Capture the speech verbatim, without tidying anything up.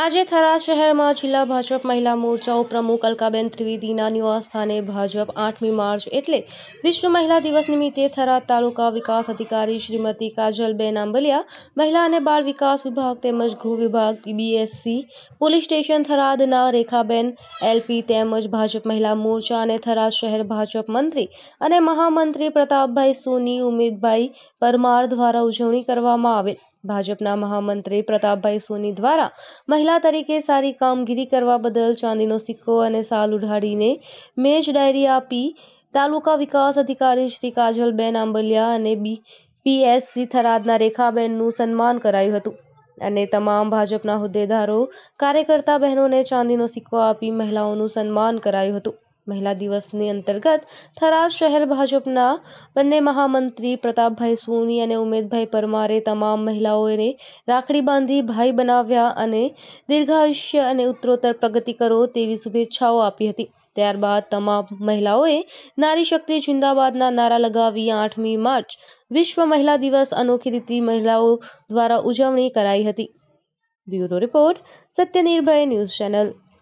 આજે થરાદ શહેરમાં જિલ્લા ભાજપ મહિલા મોરચા ઉપપ્રમુખ અલકાબેન ત્રિવેદીના નિવાસસ્થાને ભાજપ આઠમી માર્ચ એટલે વિશ્વ મહિલા દિવસ નિમિત્તે થરાદ તાલુકા વિકાસ અધિકારી શ્રીમતી કાજલબેન આંબલિયા, મહિલા અને બાળ વિકાસ વિભાગ તેમજ ગૃહ વિભાગ, બીએસસી, પોલીસ સ્ટેશન થરાદના રેખાબેન એલપી તેમજ ભાજપ મહિલા મોરચા અને થરાદ શહેર ભાજપ મંત્રી અને મહામંત્રી પ્રતાપભાઈ સોની, ઉમેદભાઈ પરમાર દ્વારા ઉજવણી કરવામાં આવેલ। ભાજપના મહામંત્રી પ્રતાપભાઈ સોની દ્વારા મહિલા તરીકે સારી કામગીરી કરવા બદલ ચાંદીનો સિક્કો અને સાલ ઉઢાડીને મેચ ડાયરી આપી તાલુકા વિકાસ અધિકારી શ્રી કાજલબેન આંબલિયા અને પીએસસી થરાદના રેખાબેનનું સન્માન કરાયું હતું અને તમામ ભાજપના હોદ્દેદારો, કાર્યકર્તા બહેનોને ચાંદીનો સિક્કો આપી મહિલાઓનું સન્માન કરાયું હતું। મહિલા દિવસની અંતર્ગત થરાદ શહેર ભાજપના બંને મહામંત્રી પ્રતાપભાઈ સોની અને ઉમેદભાઈ પરમારે તમામ મહિલાઓને રાખડી બાંધી ભાઈ બનાવ્યા અને દીર્ઘાયુષ્ય અને ઉત્તરોત્તર પ્રગતિ કરો તેવી શુભેચ્છાઓ આપી હતી। ત્યારબાદ તમામ મહિલાઓએ નારી શક્તિ જિંદાબાદના નારા લગાવી આઠમી માર્ચ વિશ્વ મહિલા દિવસ અનોખી રીતે મહિલાઓ દ્વારા ઉજવણી કરાઈ હતી। Bureau report, Satya Nirbhay news channel.